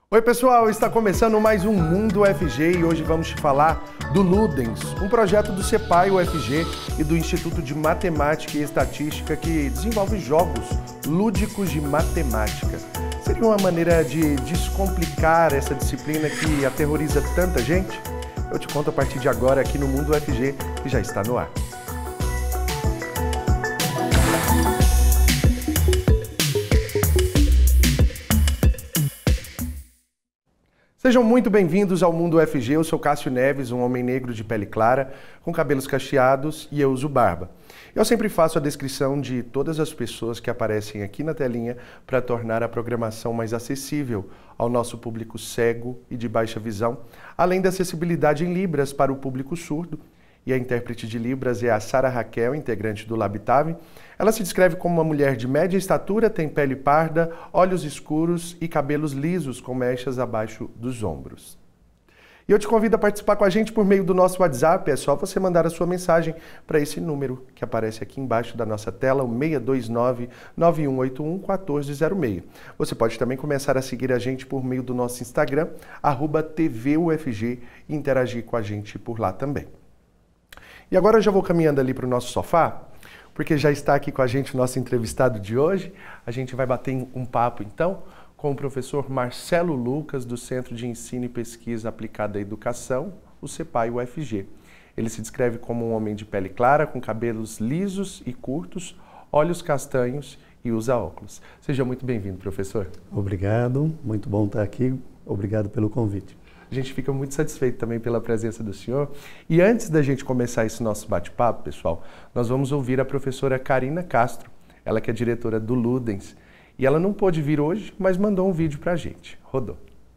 Oi pessoal, está começando mais um Mundo UFG e hoje vamos te falar do Ludens, um projeto do CEPAI UFG e do Instituto de Matemática e Estatística que desenvolve jogos lúdicos de matemática. Seria uma maneira de descomplicar essa disciplina que aterroriza tanta gente? Eu te conto a partir de agora aqui no Mundo UFG, que já está no ar. Sejam muito bem-vindos ao Mundo UFG. Eu sou Cássio Neves, um homem negro de pele clara, com cabelos cacheados e eu uso barba. Eu sempre faço a descrição de todas as pessoas que aparecem aqui na telinha para tornar a programação mais acessível ao nosso público cego e de baixa visão, além da acessibilidade em Libras para o público surdo. E a intérprete de Libras é a Sara Raquel, integrante do Labitave. Ela se descreve como uma mulher de média estatura, tem pele parda, olhos escuros e cabelos lisos com mechas abaixo dos ombros. E eu te convido a participar com a gente por meio do nosso WhatsApp. É só você mandar a sua mensagem para esse número que aparece aqui embaixo da nossa tela, o 629-9181-1406. Você pode também começar a seguir a gente por meio do nosso Instagram, @TVUFG, e interagir com a gente por lá também. E agora eu já vou caminhando ali para o nosso sofá, porque já está aqui com a gente o nosso entrevistado de hoje. A gente vai bater um papo, então, com o professor Marcelo Lucas, do Centro de Ensino e Pesquisa Aplicada à Educação, o CEPAI UFG. Ele se descreve como um homem de pele clara, com cabelos lisos e curtos, olhos castanhos e usa óculos. Seja muito bem-vindo, professor. Obrigado, muito bom estar aqui. Obrigado pelo convite. A gente fica muito satisfeito também pela presença do senhor. E antes da gente começar esse nosso bate-papo, pessoal, nós vamos ouvir a professora Karina Castro, ela que é diretora do Ludens. E ela não pôde vir hoje, mas mandou um vídeo pra gente. Rodou.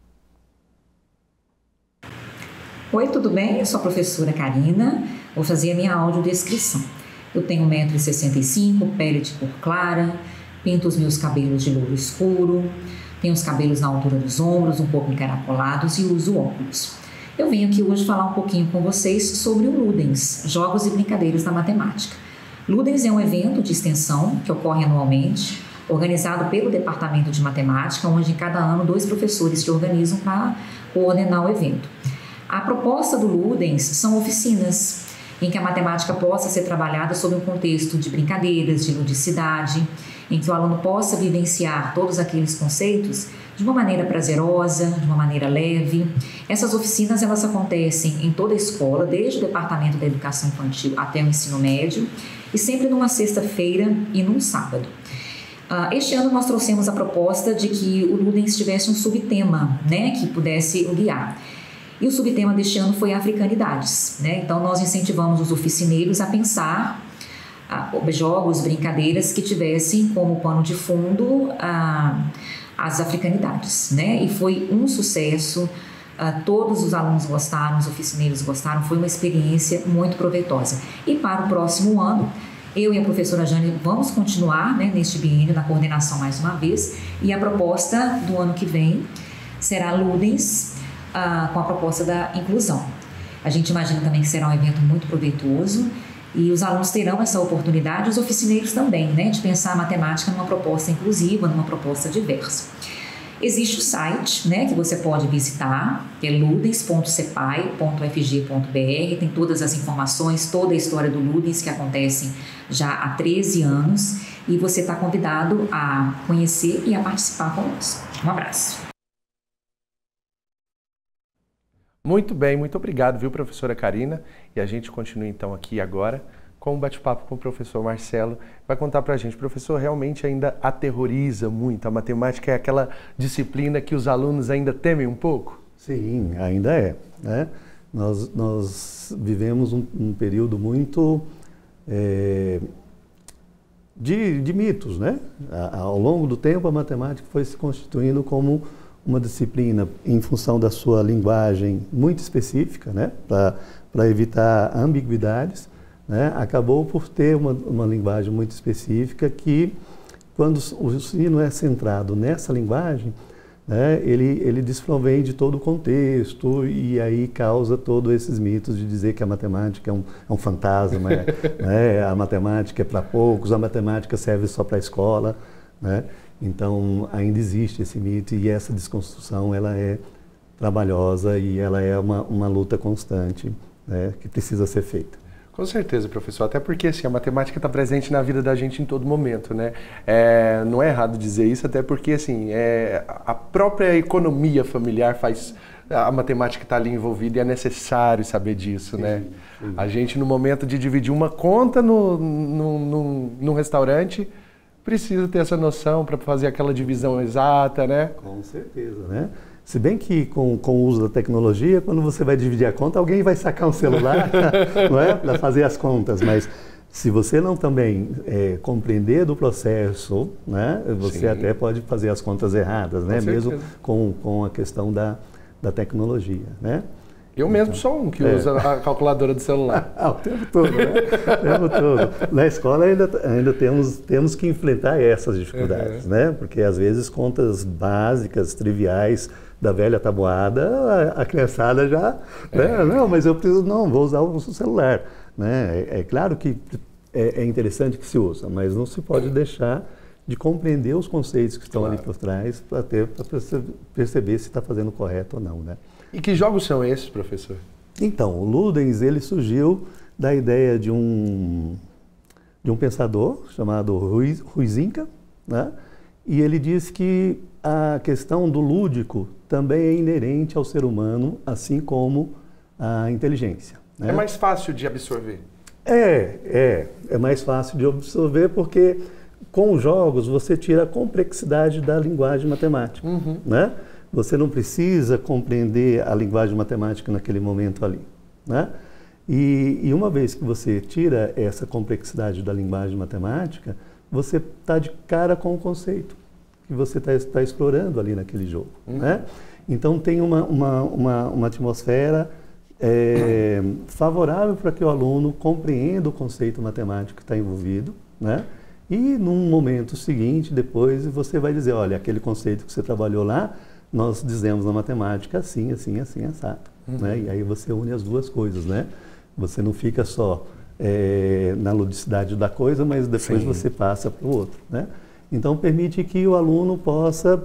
Oi, tudo bem? Eu sou a professora Karina, vou fazer a minha audiodescrição. Eu tenho 1,65 m, pele de cor clara, pinto os meus cabelos de louro escuro, tenho os cabelos na altura dos ombros, um pouco encaracolados e uso óculos. Eu venho aqui hoje falar um pouquinho com vocês sobre o Ludens, Jogos e Brincadeiras da Matemática. Ludens é um evento de extensão que ocorre anualmente, organizado pelo Departamento de Matemática, onde em cada ano 2 professores se organizam para coordenar o evento. A proposta do Ludens são oficinas em que a matemática possa ser trabalhada sob um contexto de brincadeiras, de ludicidade, em que o aluno possa vivenciar todos aqueles conceitos de uma maneira prazerosa, de uma maneira leve. Essas oficinas elas acontecem em toda a escola, desde o Departamento da Educação Infantil até o ensino médio, e sempre numa sexta-feira e num sábado. Este ano nós trouxemos a proposta de que o Ludens tivesse um subtema, que pudesse o guiar. E o subtema deste ano foi africanidades, Então nós incentivamos os oficineiros a pensar jogos, brincadeiras que tivessem como pano de fundo as africanidades, E foi um sucesso, todos os alunos gostaram, os oficineiros gostaram, foi uma experiência muito proveitosa. E para o próximo ano, eu e a professora Jane vamos continuar neste biênio na coordenação mais uma vez, e a proposta do ano que vem será Ludens com a proposta da inclusão. A gente imagina também que será um evento muito proveitoso, e os alunos terão essa oportunidade, os oficineiros também, de pensar a matemática numa proposta inclusiva, numa proposta diversa. Existe o site, que você pode visitar, que é ludens.cepai.fg.br, tem todas as informações, toda a história do Ludens que acontece já há 13 anos, e você está convidado a conhecer e a participar conosco. Um abraço. Muito bem, muito obrigado, viu, professora Karina? E a gente continua então aqui agora com um bate-papo com o professor Marcelo. Vai contar pra gente, professor, realmente ainda aterroriza muito? A matemática é aquela disciplina que os alunos ainda temem um pouco? Sim, ainda é. Nós vivemos um período muito de mitos, Ao longo do tempo a matemática foi se constituindo como uma disciplina em função da sua linguagem muito específica, para evitar ambiguidades, acabou por ter uma linguagem muito específica que, quando o ensino é centrado nessa linguagem, ele desprovém de todo o contexto e aí causa todos esses mitos de dizer que a matemática é um fantasma, a matemática é para poucos, a matemática serve só para a escola, Então, ainda existe esse mito e essa desconstrução, ela é trabalhosa e ela é uma luta constante, né, que precisa ser feita. Com certeza, professor. Até porque assim, a matemática está presente na vida da gente em todo momento, né? Não é errado dizer isso, até porque assim, a própria economia familiar faz... A matemática está ali envolvida e é necessário saber disso, sim, né? Sim. A gente, no momento de dividir uma conta num restaurante, precisa ter essa noção para fazer aquela divisão exata, né? Com certeza, né? Se bem que com o uso da tecnologia, quando você vai dividir a conta, alguém vai sacar um celular, não é? Para fazer as contas, mas se você não também compreender do processo, né? Você sim, até pode fazer as contas erradas, né? Mesmo com a questão da tecnologia, né? Eu mesmo sou um que usa a calculadora do celular. O tempo todo, né? O tempo todo. Na escola ainda temos que enfrentar essas dificuldades, né? Porque às vezes contas básicas, triviais, da velha tabuada, a criançada já... Né? Não, mas eu preciso... Não, vou usar o celular. Né? É claro que é interessante que se usa, mas não se pode deixar de compreender os conceitos que estão ali por trás para perceber se está fazendo correto ou não, né? E que jogos são esses, professor? Então, o Ludens, ele surgiu da ideia de um pensador chamado Huizinga, né? E ele diz que a questão do lúdico também é inerente ao ser humano, assim como a inteligência, né? É mais fácil de absorver? É mais fácil de absorver porque com os jogos você tira a complexidade da linguagem matemática, né? Você não precisa compreender a linguagem matemática naquele momento ali, né? E uma vez que você tira essa complexidade da linguagem matemática, você está de cara com o conceito que você está explorando ali naquele jogo, né? Então tem uma atmosfera favorável para que o aluno compreenda o conceito matemático que está envolvido, né? E num momento seguinte, depois, você vai dizer, olha, aquele conceito que você trabalhou lá, nós dizemos na matemática assim, assim, assim, assado. Né? E aí você une as duas coisas, né? Você não fica só na ludicidade da coisa, mas depois sim, você passa para o outro, né? Então permite que o aluno possa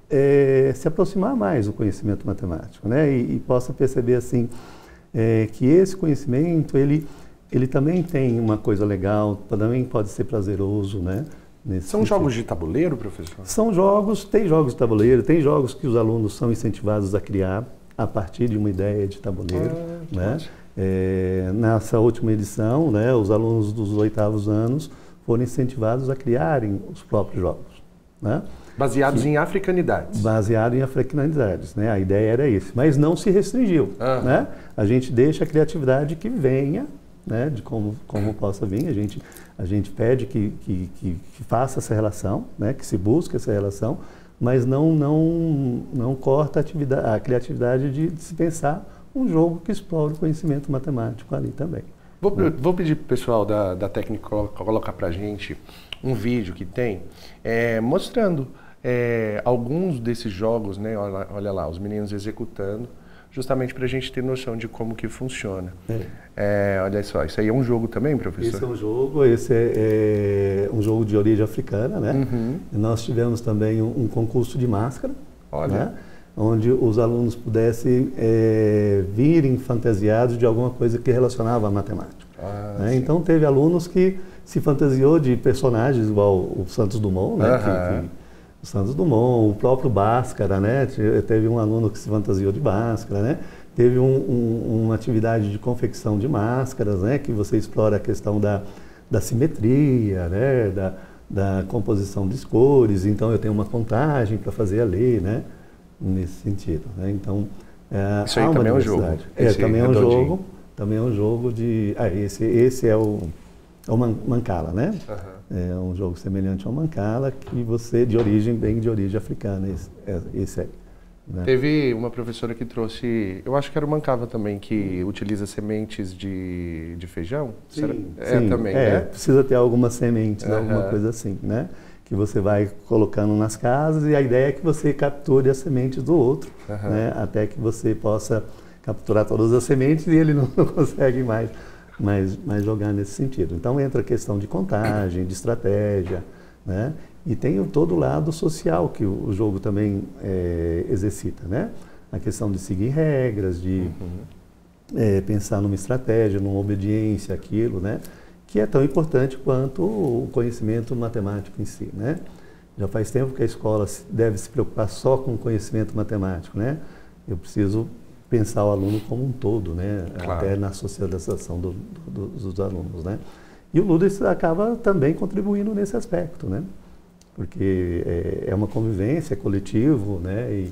se aproximar mais do conhecimento matemático, né? E possa perceber assim que esse conhecimento ele também tem uma coisa legal, também pode ser prazeroso, né? São jogos de tabuleiro, professor? São jogos, tem jogos de tabuleiro, tem jogos que os alunos são incentivados a criar a partir de uma ideia de tabuleiro, né? Nessa última edição, né, os alunos dos 8º anos foram incentivados a criarem os próprios jogos, né? Baseados em africanidades. Baseado em africanidades, né? A ideia era isso, mas não se restringiu, né? A gente deixa a criatividade que venha, né, de como possa vir, a gente pede que faça essa relação, né, que se busque essa relação, mas não corta a criatividade de se pensar um jogo que explore o conhecimento matemático ali também. Vou pedir para o pessoal da técnica colocar para a gente um vídeo que tem mostrando alguns desses jogos, né, olha lá, os meninos executando, justamente para a gente ter noção de como que funciona. Olha só, isso aí é um jogo também, professor? Esse é um jogo, esse é um jogo de origem africana, né? E nós tivemos também um concurso de máscara, né? Onde os alunos pudessem virem fantasiados de alguma coisa que relacionava à matemática. Né? Então teve alunos que se fantasiou de personagens igual o Santos Dumont, né? O Santos Dumont, o próprio Bhaskara, né? Teve um aluno que se fantasiou de Bhaskara, né? Teve uma atividade de confecção de máscaras, né? Que você explora a questão da simetria, né? Da composição das cores. Então eu tenho uma contagem para fazer ali, né? Nesse sentido, né? Então isso aí também é um jogo. Também é um jogo de... esse é o Mancala, né? É um jogo semelhante ao Mancala, que você, bem de origem africana, esse aí. Né? Teve uma professora que trouxe, eu acho que era o Mancava também, que utiliza sementes de feijão? Sim, também, né? Precisa ter algumas sementes, alguma coisa assim, né? Que você vai colocando nas casas e a ideia é que você capture as sementes do outro, né? Até que você possa capturar todas as sementes e ele não consegue mais jogar nesse sentido. Então entra a questão de contagem, de estratégia, né? E tem todo o lado social que o jogo também exercita, né? A questão de seguir regras, de pensar numa estratégia, numa obediência àquilo, né? Que é tão importante quanto o conhecimento matemático em si, né? Já faz tempo que a escola deve se preocupar só com o conhecimento matemático, né? Eu preciso pensar o aluno como um todo, né? Claro. Até na socialização dos alunos, né? E o Ludo acaba também contribuindo nesse aspecto, né? Porque é uma convivência, é coletivo, né?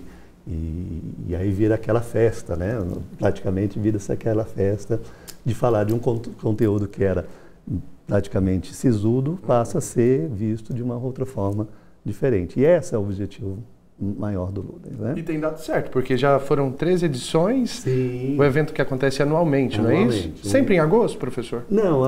E aí vira aquela festa, né? Praticamente vira-se aquela festa de falar de um conteúdo que era praticamente sisudo, passa a ser visto de uma outra forma diferente. E esse é o objetivo maior do Ludens, né? E tem dado certo, porque já foram 13 edições. Sim. O evento que acontece anualmente, não é isso? Sempre em agosto, professor? Não,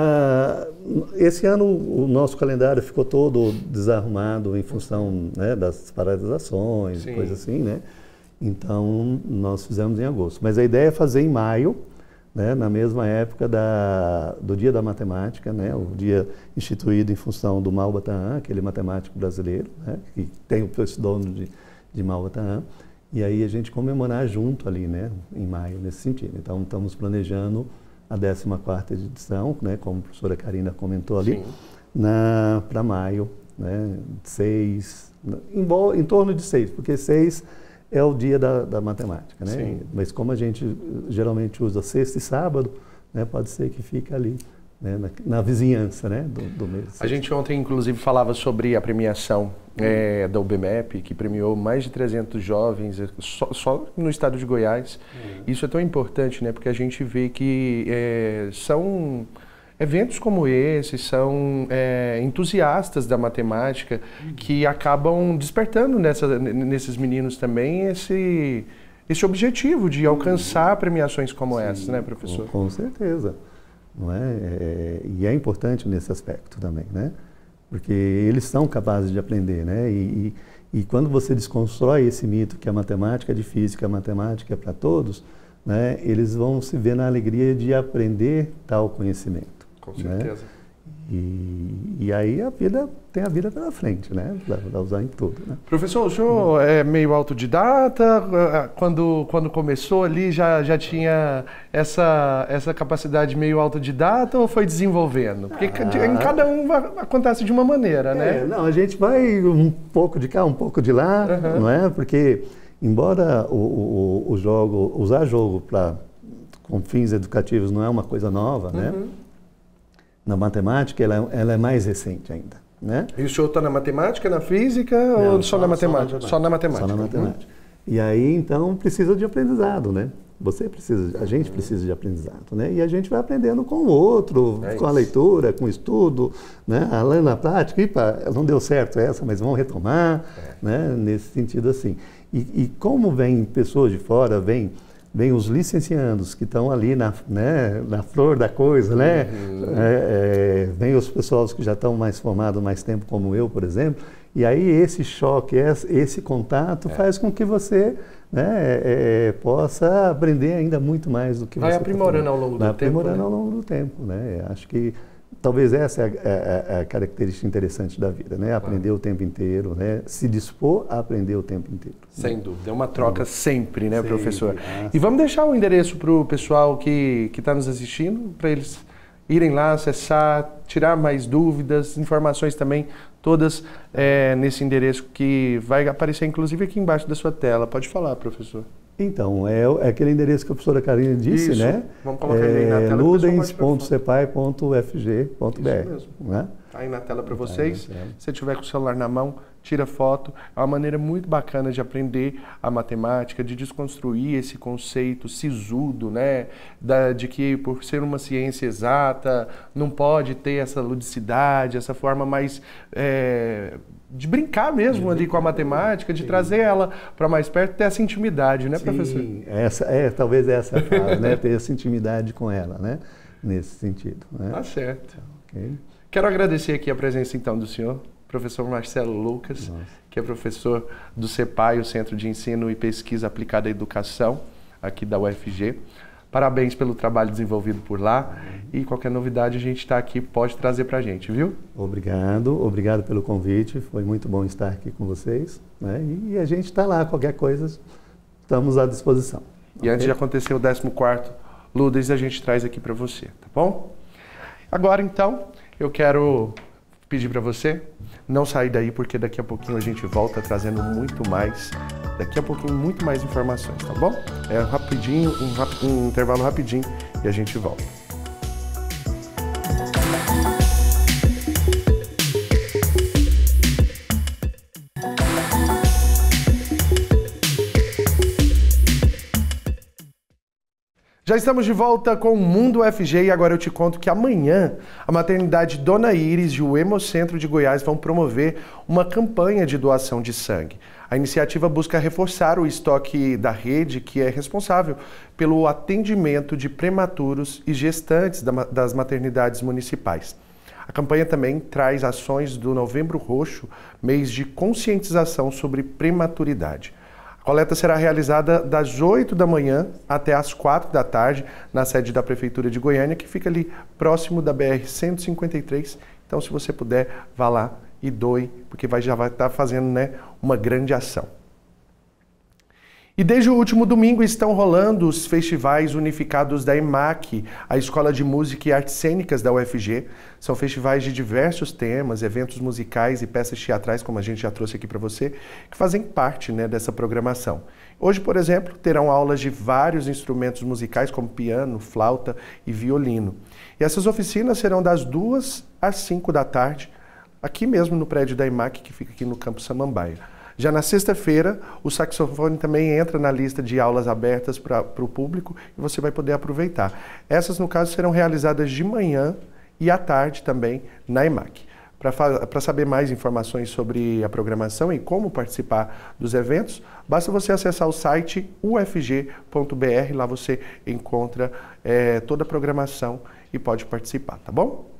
esse ano o nosso calendário ficou todo desarrumado em função, né, das paralisações, coisas assim, né? Então, nós fizemos em agosto. Mas a ideia é fazer em maio, né, na mesma época do Dia da Matemática, né, o dia instituído em função do Malba-Tahan, aquele matemático brasileiro, né, que tem o pseudônimo de Malba-Tahan, e aí a gente comemorar junto ali, né, em maio, nesse sentido. Então, estamos planejando a 14ª edição, né, como a professora Karina comentou ali, para maio, né, 6, em torno de 6, porque 6 é o dia da matemática, né? Sim. Mas como a gente geralmente usa sexta e sábado, né, pode ser que fique ali, né, na vizinhança, né, do mês. A gente ontem, inclusive, falava sobre a premiação da UBMEP, que premiou mais de 300 jovens só no estado de Goiás. Isso é tão importante, né, porque a gente vê que são eventos como esse, são entusiastas da matemática que acabam despertando nesses meninos também esse objetivo de alcançar premiações como essas, né, professor? Com certeza. Não é? E é importante nesse aspecto também, né? Porque eles são capazes de aprender, né? E quando você desconstrói esse mito que a matemática é difícil, que a matemática é para todos, né, eles vão se ver na alegria de aprender tal conhecimento. Com certeza. Né? E aí tem a vida pela frente, né? Para usar em tudo, né? Professor, o senhor é meio autodidata? Quando começou ali já tinha essa capacidade meio autodidata ou foi desenvolvendo? Porque em cada um acontece de uma maneira, né? Não, a gente vai um pouco de cá, um pouco de lá, não é? Porque embora usar jogo com fins educativos não é uma coisa nova, né? Na matemática, ela é mais recente ainda, né? E o senhor está na matemática, na física ou só na matemática? Só na matemática. Só na matemática. E aí, então, precisa de aprendizado, né? A gente precisa de aprendizado, né? E a gente vai aprendendo com o outro, com a leitura, com o estudo, né? Além na prática, não deu certo essa, mas vamos retomar, né? Nesse sentido assim. E como vem pessoas de fora, vem os licenciandos que estão ali na flor da coisa, né? Vem os pessoas que já estão mais formados mais tempo, como eu, por exemplo, e aí esse choque, esse contato faz com que você, né, possa aprender ainda muito mais do que vai você aprimorando ao longo do tempo. Vai aprimorando ao longo do tempo, né? Acho que talvez essa é a característica interessante da vida, né? Aprender o tempo inteiro, né? Se dispor a aprender o tempo inteiro. Sem dúvida, é uma troca sempre, né, sempre, professor? E vamos deixar o endereço para o pessoal que está nos assistindo, para eles irem lá, acessar, tirar mais dúvidas, informações também, todas nesse endereço que vai aparecer, inclusive, aqui embaixo da sua tela. Pode falar, professor. Então, é aquele endereço que a professora Karina disse, isso, né? Vamos colocar ele aí na tela. ludens.cepai.fg.br. Né? Tá aí na tela para vocês. Se você tiver com o celular na mão, tira foto. É uma maneira muito bacana de aprender a matemática, de desconstruir esse conceito sisudo, né? De que por ser uma ciência exata, não pode ter essa ludicidade, essa forma mais de brincar mesmo ali com a matemática, de trazer ela para mais perto, ter essa intimidade, né, professor? Sim, talvez essa é a fala, né? Ter essa intimidade com ela, né? Nesse sentido. Né? Tá certo. Okay. Quero agradecer aqui a presença, então, do senhor, professor Marcelo Lucas, que é professor do CEPAI, o Centro de Ensino e Pesquisa Aplicada à Educação, aqui da UFG. Parabéns pelo trabalho desenvolvido por lá. E qualquer novidade a gente está aqui, pode trazer para a gente, viu? Obrigado pelo convite. Foi muito bom estar aqui com vocês, né? E a gente está lá, qualquer coisa, estamos à disposição. E antes de acontecer o 14º Ludes, a gente traz aqui para você, tá bom? Agora, então, eu quero pedir para você não sair daí, porque daqui a pouquinho a gente volta trazendo muito mais, muito mais informações, tá bom? É rapidinho, um intervalo rapidinho e a gente volta. Já estamos de volta com o Mundo UFG e agora eu te conto que amanhã a maternidade Dona Iris e o Hemocentro de Goiás vão promover uma campanha de doação de sangue. A iniciativa busca reforçar o estoque da rede que é responsável pelo atendimento de prematuros e gestantes das maternidades municipais. A campanha também traz ações do Novembro Roxo, mês de conscientização sobre prematuridade. A coleta será realizada das 8 da manhã até as 4 da tarde na sede da Prefeitura de Goiânia, que fica ali próximo da BR-153. Então, se você puder, vá lá e doe, porque já vai estar fazendo, né, uma grande ação. E desde o último domingo estão rolando os festivais unificados da EMAC, a Escola de Música e Artes Cênicas da UFG. São festivais de diversos temas, eventos musicais e peças teatrais, como a gente já trouxe aqui para você, que fazem parte, né, dessa programação. Hoje, por exemplo, terão aulas de vários instrumentos musicais, como piano, flauta e violino. E essas oficinas serão das 2 às 5 da tarde, aqui mesmo no prédio da EMAC, que fica aqui no Campo Samambaia. Já na sexta-feira, o saxofone também entra na lista de aulas abertas para o público e você vai poder aproveitar. Essas, no caso, serão realizadas de manhã e à tarde também na EMAC. Para saber mais informações sobre a programação e como participar dos eventos, basta você acessar o site ufg.br, lá você encontra toda a programação e pode participar, tá bom?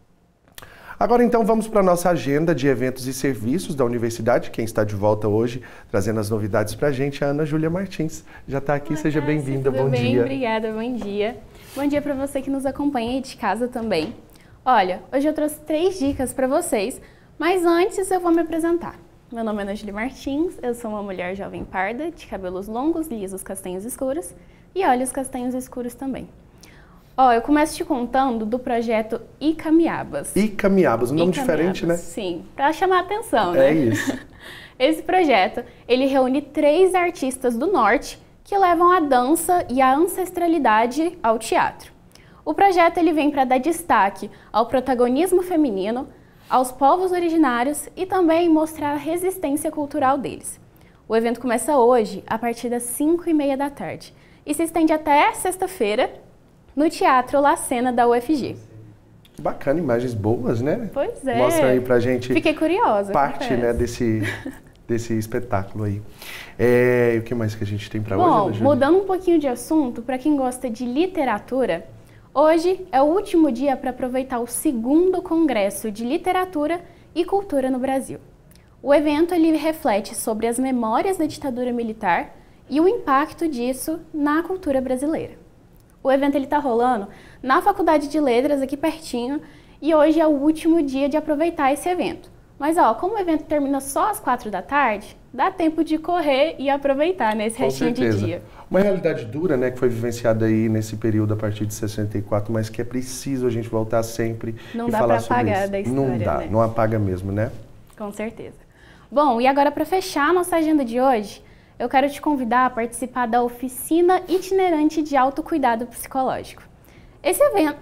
Agora então vamos para a nossa agenda de eventos e serviços da universidade. Quem está de volta hoje, trazendo as novidades para a gente, é a Ana Júlia Martins. Já está aqui, seja bem-vinda, bom dia. Tudo bem, obrigada, bom dia. Bom dia para você que nos acompanha aí de casa também. Olha, hoje eu trouxe 3 dicas para vocês, mas antes eu vou me apresentar. Meu nome é Ana Júlia Martins, eu sou uma mulher jovem parda, de cabelos longos, lisos, castanhos escuros e olhos castanhos escuros também. Eu começo te contando do projeto Icamiabas. Icamiabas, um nome diferente, né? Sim, para chamar a atenção, né? É isso. Esse projeto, ele reúne 3 artistas do Norte que levam a dança e a ancestralidade ao teatro. O projeto ele vem para dar destaque ao protagonismo feminino, aos povos originários e também mostrar a resistência cultural deles. O evento começa hoje, a partir das 5h30 da tarde, e se estende até sexta-feira, no Teatro La Cena da UFG. Bacana, imagens boas, né? Pois é. Mostra aí pra gente. Fiquei curiosa. Parte, né, desse espetáculo aí. E o que mais que a gente tem para hoje? Bom, mudando um pouquinho de assunto, para quem gosta de literatura, hoje é o último dia para aproveitar o 2º Congresso de Literatura e Cultura no Brasil. O evento ele reflete sobre as memórias da ditadura militar e o impacto disso na cultura brasileira. O evento está rolando na Faculdade de Letras, aqui pertinho, e hoje é o último dia de aproveitar esse evento. Mas, como o evento termina só às 4 da tarde, dá tempo de correr e aproveitar nesse restinho de dia. Uma realidade dura, né, que foi vivenciada aí nesse período a partir de 64, mas que é preciso a gente voltar sempre não e dá falar pra sobre apagar isso. da história, não dá, né? Não apaga mesmo, né? Com certeza. Bom, e agora para fechar a nossa agenda de hoje, eu quero te convidar a participar da oficina itinerante de autocuidado psicológico. Esse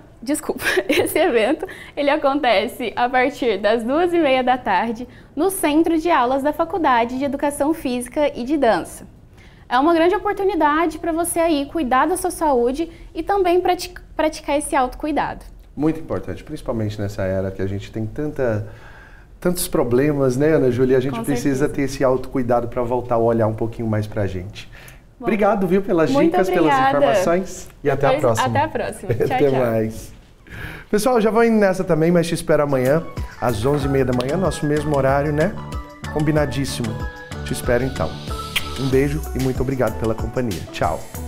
evento, ele acontece a partir das 2h30 da tarde no Centro de Aulas da Faculdade de Educação Física e de Dança. É uma grande oportunidade para você aí cuidar da sua saúde e também praticar esse autocuidado. Muito importante, principalmente nessa era que a gente tem tantos problemas, né, Ana Júlia? A gente precisa ter esse autocuidado para voltar a olhar um pouquinho mais para a gente. Bom, obrigado, viu, pelas dicas, pelas informações. E até a próxima. Até a próxima. Tchau, até mais. Pessoal, já vou indo nessa também, mas te espero amanhã, às 11h30 da manhã, nosso mesmo horário, né? Combinadíssimo. Te espero então. Um beijo e muito obrigado pela companhia. Tchau.